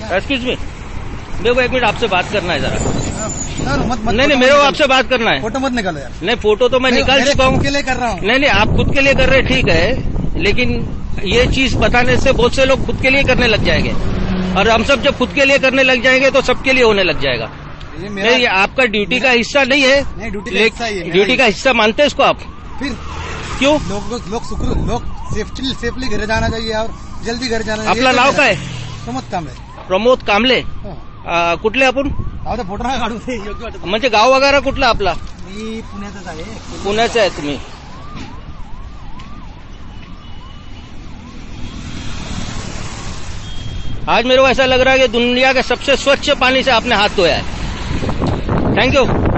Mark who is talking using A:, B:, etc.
A: Excuse me, मेरे को 1 minute आपसे बात करना है जरा।
B: मत
A: नहीं, मेरे को आपसे बात करना है।
B: फोटो मत निकालो यार।
A: नहीं, फोटो तो मैं निकाल चुका हूँ।
B: के लिए कर रहा हूँ।
A: नहीं, आप खुद के लिए कर रहे हैं, ठीक है, लेकिन ये चीज बताने से बहुत से लोग खुद के लिए करने लग जाएंगे, और हम सब जब खुद के लिए करने लग जाएंगे तो सबके लिए होने लग जाएगा। नहीं, ये आपका ड्यूटी का हिस्सा नहीं है।
B: नहीं,
A: ड्यूटी का हिस्सा मानते हैं इसको आप?
B: फिर
A: क्यों?
B: लोग सेफली घर जाना चाहिए और जल्दी घर जाना चाहिए।
A: आपलं नाव काय?
B: प्रमोद कांबळे.
A: कुठले आपण?
B: फोटो नका काढू, योग्य वाटत.
A: म्हणजे गाव वगैरे कुठला आपला?
B: मी पुण्याचाच आहे.
A: पुण्याचा आहे तुम्ही? आज मेरे को ऐसा लग रहा है कि दुनिया के सबसे स्वच्छ पानी से आपने हाथ धोया है। Thank you.